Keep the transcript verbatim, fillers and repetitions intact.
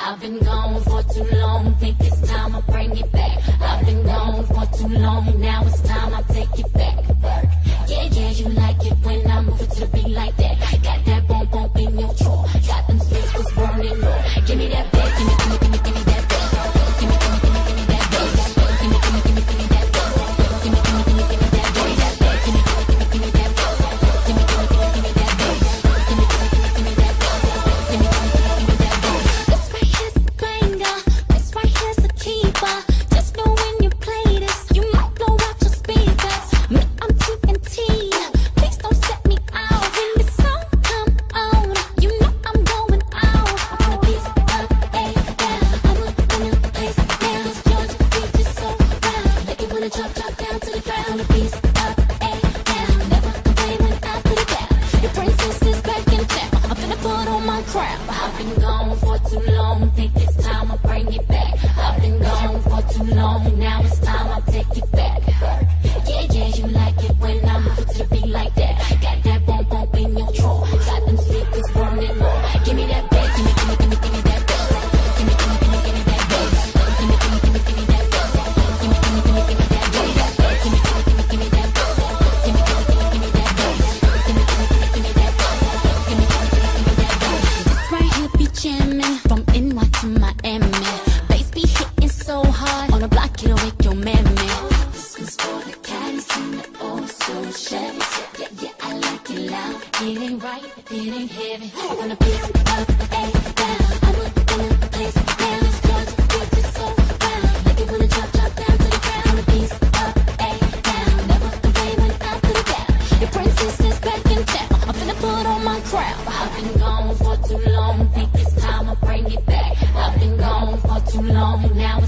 I've been gone for too long, think it's time I bring it back. I've been gone for too long, now it's time I take it back. Yeah, yeah, you like it when I move it to the beat like that. Got that bump bump in your drawer, got them speakers burning low. Give me that back, give me, give me, give me, give me that back. Give me, give me, give me, give me that back. Give me, give me, give me, give me that back. Give me, give me, give me, give me that back. Give me, give me, give me, give me that back. Give me, give me, give me, give me that back. Give me, give me, give me, give me that back. Give me, give me, give me, give me that back. This right here's the banger, this right here's the keeper. Just know when you play this, you might blow out your speakers. Me, I'm T N T. Please don't set me out when the song come on. You know I'm going out. I'm gonna piece up, a down. I'm gonna place down. Georgia beat is so round. Make it wanna drop, drop down to the ground. A piece up, a down. Never complain when I put it down. Your princess is back in town. I'm finna put on my crown. I've been gone for too long, think it's time I bring it back. I've been gone for too long, now it's time I take it back. Yeah, yeah, you like it when I move it to the beat like that. Got that bump bump in your drawer, got them speakers burning more. Give me that bass, give me, give me, give me, give me that bass. Give me, give me, give me, give me that bass. Give me, give me, give me, give me that bass. Give me, give me, give me, give me that bass. Give me, give me, give me, give me that bass. Give me, give me, give me, give me that bass. Give me, give me, give me, give me that bass. Give me, give me, give me, give me that bass. This right here be jamming from N Y to Miami. Bass be hitting so hard on the block, it'll wake your mammy. This one's for the caddies and the old soul Chevys. Yeah, yeah, I like it loud. It ain't right if it ain't heavy. I'm gonna pick up, a down. I'm gonna place down. Georgia beat is so round. Make it wanna drop, drop down to the ground. A piece up, a down. Never complain when I put it down. Your princess is back in town. I'm finna put on my crown. I've been gone for too long, think it's time I bring it back. I've been gone for too long, now it's